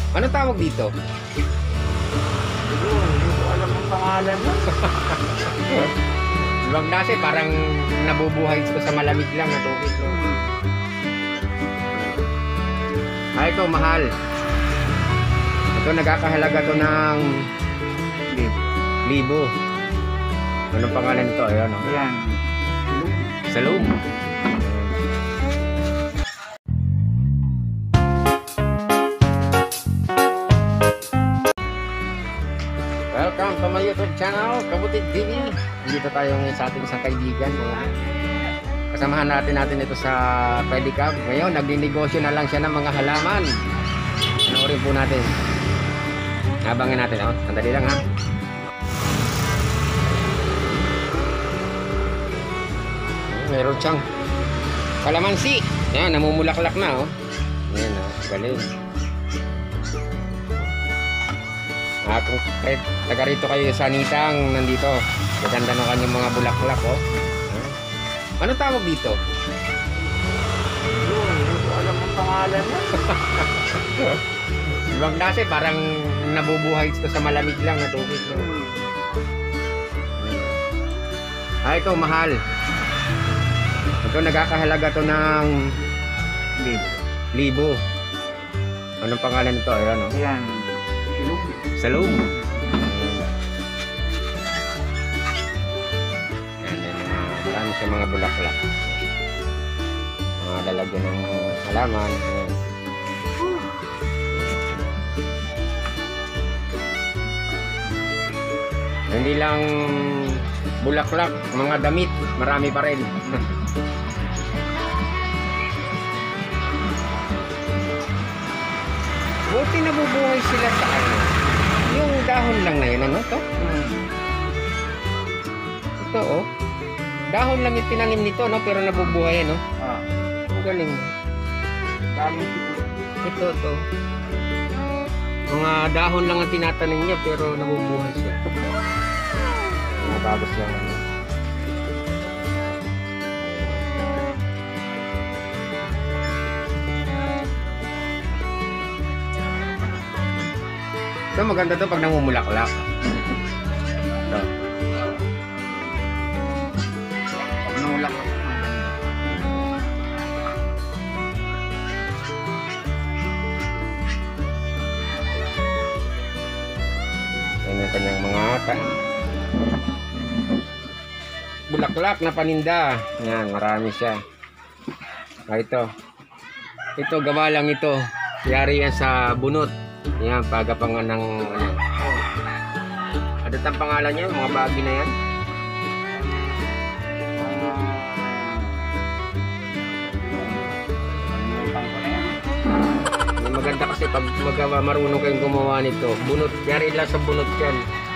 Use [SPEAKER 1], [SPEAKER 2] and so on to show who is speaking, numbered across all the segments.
[SPEAKER 1] Ano tawag dito?
[SPEAKER 2] Hindi ko alam ang pangalan mo.
[SPEAKER 1] Luwag na kasi parang nabubuhay ito sa malamig lang na tubig. No? Ay, ito, mahal. Ito, nagkakahalaga to ng 1,000. Anong pangalan nito? Ayan, oh.
[SPEAKER 2] Ayan.
[SPEAKER 1] Salum. Welcome to my YouTube channel, Kabutid TV. Dito tayo ngayon sa ating isang kaibigan. Kasamahan natin ito sa pedicab. Ngayon, nagninegosyo na lang siya ng mga halaman. Panoorin po natin. Abangan natin, oh. Sandali lang, ha. Meron siyang kalamansi. Yan, namumulaklak na, oh. Yan, oh. Galing. Kung kahit taga rito kayo sa Nitang, nandito. Maganda ng kanyang mga bulaklak, oh. Ano tawag dito?
[SPEAKER 2] Hindi ko alam ang pangalan mo.
[SPEAKER 1] Luwag na kasi parang nabubuhay ito sa malamig lang na tubig. No? Ah, ito, mahal. Ito, nagkakahalaga to ng 1,000. Anong pangalan nito? Ayan, oh.
[SPEAKER 2] Ayan.
[SPEAKER 1] Salum. Yan, marami siya mga bulaklak. Mga lalagyan ng halaman. Ayan. Hindi lang bulaklak, mga damit, marami pa rin. Buti nabubuhay sila sa ano. Yung dahon lang na yun, ano to? Ito, oh. Dahon lang yung tinanim nito, no? Pero nabubuhay, no?
[SPEAKER 2] Ah.
[SPEAKER 1] Ang galing.
[SPEAKER 2] Dami siguro.
[SPEAKER 1] Ito, to. Mga dahon lang ang tinatanim niya, pero nabubuhay siya. Mga bagos lang, ano? Ito, maganda to pag namumulaklak. Ito.
[SPEAKER 2] Pag nulak.
[SPEAKER 1] Yan yung kanyang mga bulaklak na paninda. Yan, marami siya. Ah, ito. Ito, gawa lang ito. Yari yan sa bunot. Yan, pagapangan ng ano. Ano ang pangalan niya? Mga bagay na yan? Maganda kasi pag magawa, marunong kayong gumawa nito. Bunot, yari lang sa bunot yan.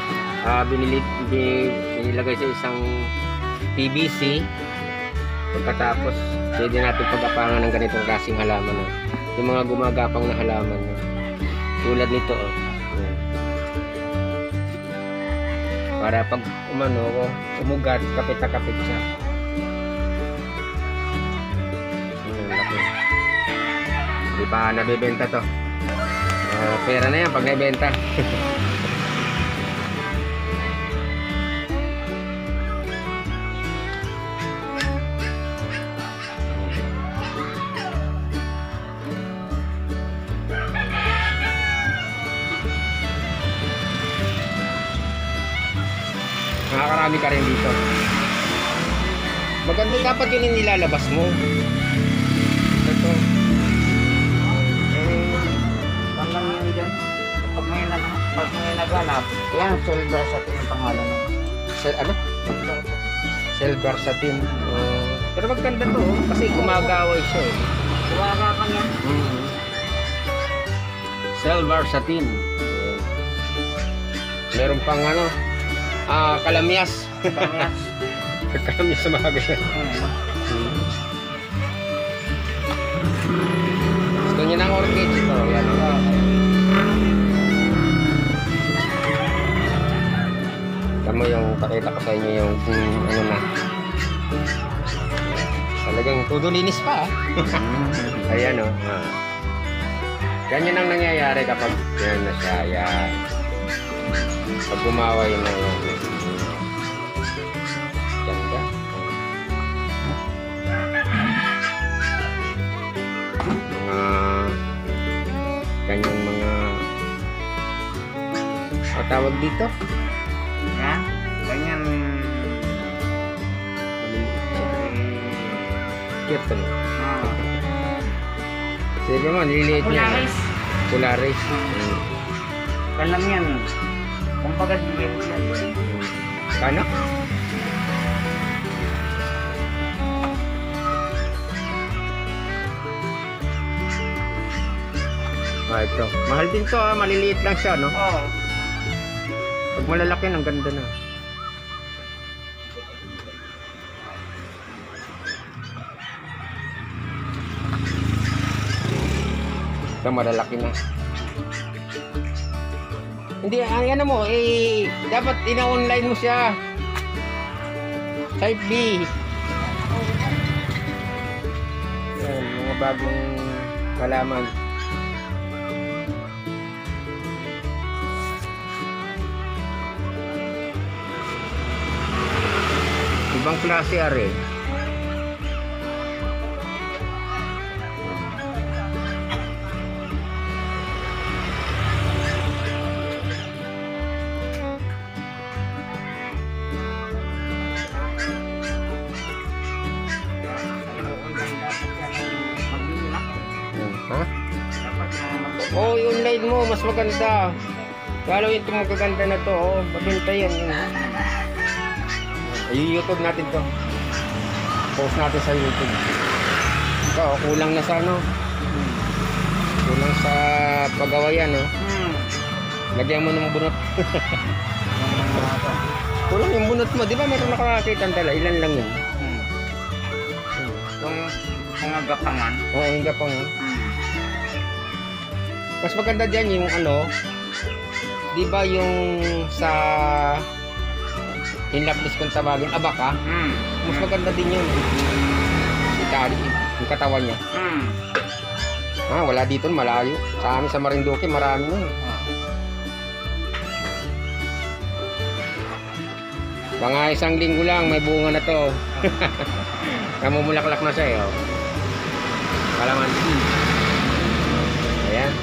[SPEAKER 1] Binilagay sa isang PVC. Pagkatapos, pwede natin pagapangan ng ganitong klaseng halaman. No? Yung mga gumagapang na halaman. No? Tulad nito, oh. Ayan. Para pag umugat, kapit na kapit siya. Laki. Hindi pa nabibenta to. Pera na yan pag nabibenta. Nakakarami ka rin dito. Maganda dapat yun yung nilalabas mo. Ito.
[SPEAKER 2] Hanggang yun dyan. Pag may naghanap, yan, silver sa yung pangalan mo.
[SPEAKER 1] Ano? Silver satin. Pero maganda to, oh, kasi gumagaway siya. Eh.
[SPEAKER 2] Kuwaga ka niya.
[SPEAKER 1] Silver satin. Meron pang ano, kalamyas. Kalamyas sa mga ganyan. Gusto niya ng orchid. Oh, yan. Tama yung pakita ko sa inyo yung ano na. Talagang todo linis pa. Ayan, oh. Ganyan ang nangyayari kapag yan na siya. Yan. Pag gumaway na yan. Ganda. Mga kanyang mga tawag dito.
[SPEAKER 2] Yan. Ganyan.
[SPEAKER 1] Cute ano?
[SPEAKER 2] Oh.
[SPEAKER 1] Sige mo, nililiit niya.
[SPEAKER 2] Polaris.
[SPEAKER 1] Polaris.
[SPEAKER 2] Kalam yan. Kumbaga dilim yan.
[SPEAKER 1] Kano? Ito. Mahal din to maliliit lang siya, no?
[SPEAKER 2] Oo.
[SPEAKER 1] Pag malalaki, ang ganda na. Ito, malalaki na. Hindi, ano mo, dapat ina-online mo siya. Type B. Yan, mga bagong kalaman. Ibang klase are. Ha? Oh, i-online mo, mas maganda. Lalo yung magaganda na to, oh, mabenta yan. I-YouTube natin to. Post natin sa YouTube. Ito, kulang na sa ano. Kulang sa paggawa yan, oh. Lagyan mo ng bunot. Kulang yung bunot mo. Di ba meron nakakakita ang dala? Ilan lang yun?
[SPEAKER 2] Yung mga gapangan.
[SPEAKER 1] Oo, yung gapangan. Mas maganda dyan yung ano, di ba yung sa hinlaplis kung tawagin, abaka, mas maganda din yun. Itali, yung katawan niya. Wala dito, malayo. Sa amin sa Marinduque, marami nun. Mga isang linggo lang, may bunga na to. Namumulaklak na siya eh. Oh. Kalamansi. Ayan.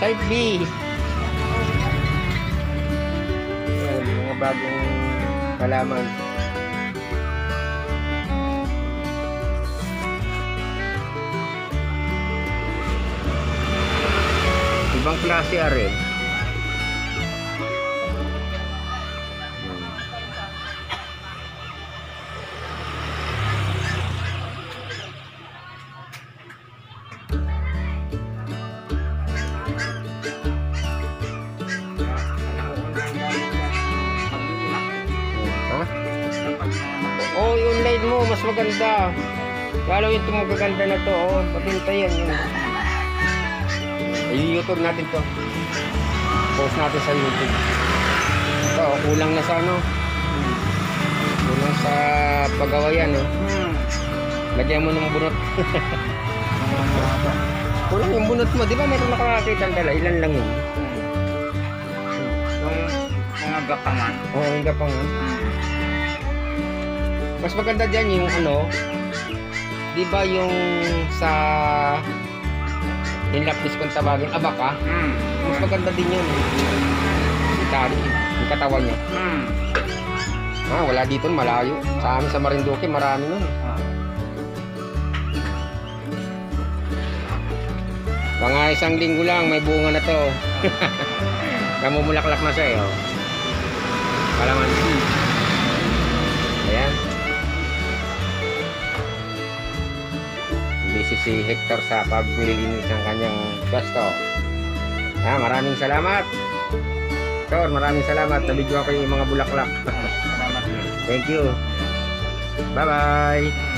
[SPEAKER 1] Type B. Yan, mga bagong halaman. Ibang klase rin. Oh, yung online mo, mas maganda. Lalo yung magaganda na to, oh. Pabintay yan. I-YouTube natin to. Post natin sa YouTube. Ito, oh, kulang na sa ano. Kulang sa paggawa yan, oh. Lagyan mo ng bunot. Kulang yung bunot mo. Di ba meron nakakakita ang dala? Ilan lang yun?
[SPEAKER 2] Yung mga gapangan.
[SPEAKER 1] Oo, yung gapangan. Mas maganda dyan yung ano, di ba yung sa hinlapis kung tawagin, abaka, mas maganda din yun. Yung katawan niya. Wala dito, malayo. Sa amin sa Marinduque, marami nun. Mga 1 linggo lang, may bunga na to. Namumulaklak na siya eh. Oh. Kalamansi. Ayan. Busy si Hector sa paglilinis ng kanyang pwesto. Maraming salamat. Hector, maraming salamat. Nabidyo ako yung mga bulaklak.
[SPEAKER 2] Salamat.
[SPEAKER 1] Thank you. Bye-bye.